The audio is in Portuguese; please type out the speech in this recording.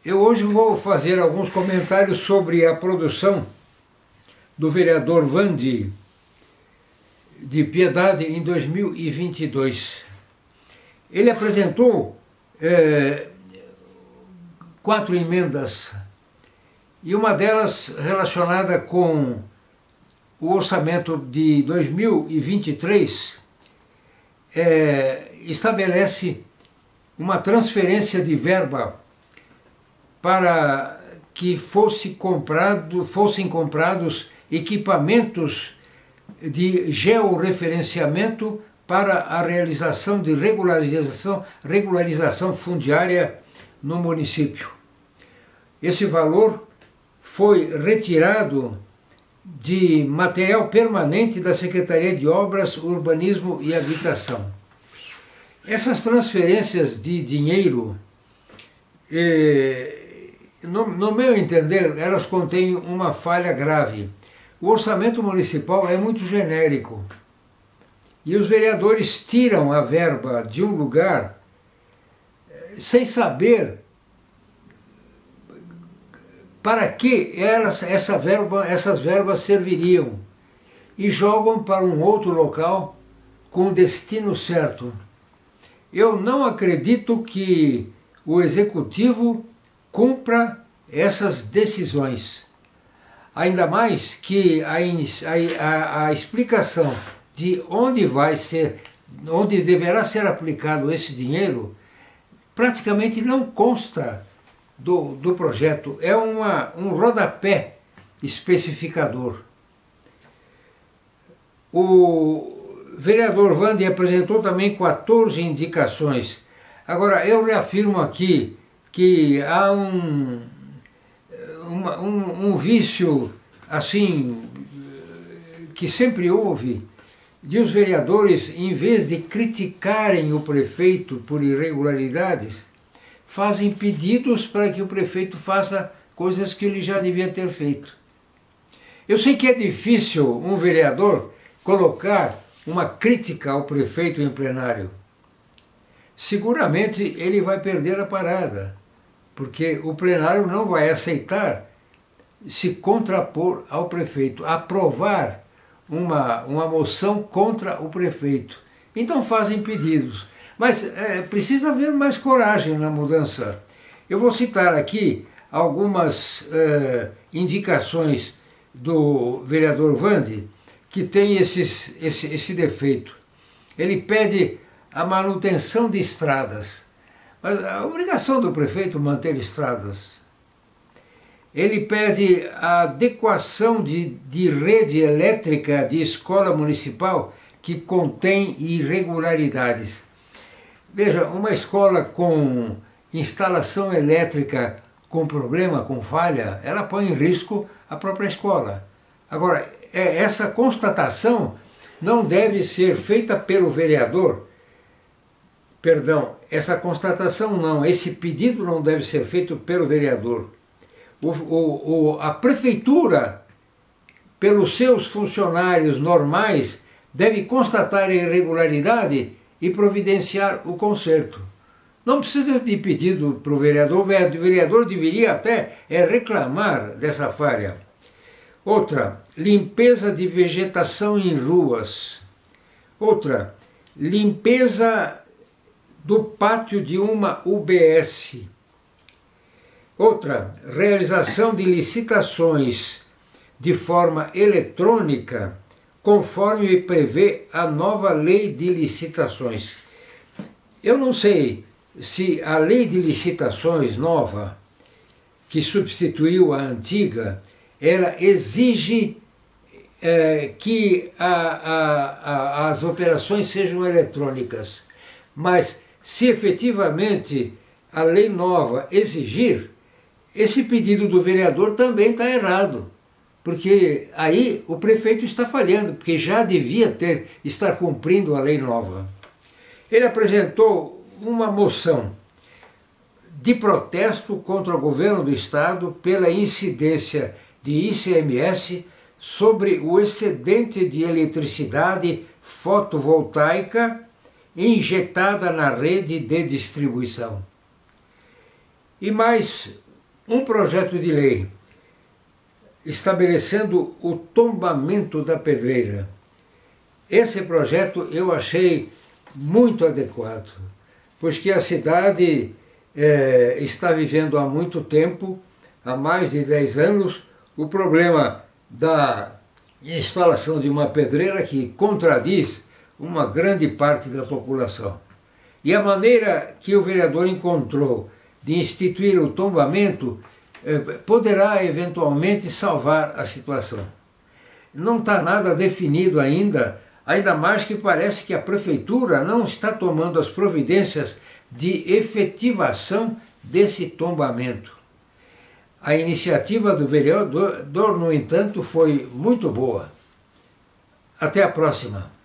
Eu hoje vou fazer alguns comentários sobre a produção do vereador Wandi de Piedade em 2022. Ele apresentou 4 emendas e uma delas relacionada com o orçamento de 2023 estabelece uma transferência de verba para que fossem comprados equipamentos de georreferenciamento para a realização de regularização fundiária no município. Esse valor foi retirado de material permanente da Secretaria de Obras, Urbanismo e Habitação. Essas transferências de dinheiro, no meu entender, elas contêm uma falha grave. O orçamento municipal é muito genérico e os vereadores tiram a verba de um lugar sem saber para que essas verbas serviriam e jogam para um outro local com o destino certo. Eu não acredito que o Executivo cumpra essas decisões. Ainda mais que a explicação de onde deverá ser aplicado esse dinheiro praticamente não consta do projeto. É um rodapé especificador. O vereador Wandi apresentou também 14 indicações. Agora, eu reafirmo aqui que há um vício, assim, que sempre houve, de os vereadores, em vez de criticarem o prefeito por irregularidades, fazem pedidos para que o prefeito faça coisas que ele já devia ter feito. Eu sei que é difícil um vereador colocar uma crítica ao prefeito em plenário. Seguramente ele vai perder a parada, porque o plenário não vai aceitar se contrapor ao prefeito, aprovar uma moção contra o prefeito. Então fazem pedidos. Mas precisa haver mais coragem na mudança. Eu vou citar aqui algumas indicações do vereador Wandi que tem esse defeito. Ele pede a manutenção de estradas. Mas a obrigação do prefeito é manter estradas. Ele pede a adequação de rede elétrica de escola municipal que contém irregularidades. Veja, uma escola com instalação elétrica com problema, com falha, ela põe em risco a própria escola. Agora, essa constatação não deve ser feita pelo vereador. Perdão, essa constatação não, esse pedido não deve ser feito pelo vereador. A prefeitura, pelos seus funcionários normais, deve constatar a irregularidade e providenciar o conserto. Não precisa de pedido para o vereador. O vereador deveria até reclamar dessa falha. Outra, limpeza de vegetação em ruas. Outra, limpeza do pátio de uma UBS. Outra, realização de licitações de forma eletrônica, conforme prevê a nova lei de licitações. Eu não sei se a lei de licitações nova, que substituiu a antiga, ela exige que as operações sejam eletrônicas. Mas se efetivamente a lei nova exigir, esse pedido do vereador também está errado. Porque aí o prefeito está falhando, porque já devia estar cumprindo a lei nova. Ele apresentou uma moção de protesto contra o governo do estado pela incidência de ICMS sobre o excedente de eletricidade fotovoltaica injetada na rede de distribuição. E mais um projeto de lei estabelecendo o tombamento da pedreira. Esse projeto eu achei muito adequado, pois que a cidade está vivendo há muito tempo, há mais de 10 anos, o problema da instalação de uma pedreira que contradiz uma grande parte da população. E a maneira que o vereador encontrou de instituir o tombamento poderá eventualmente salvar a situação. Não está nada definido ainda mais que parece que a prefeitura não está tomando as providências de efetivação desse tombamento. A iniciativa do vereador, no entanto, foi muito boa. Até a próxima.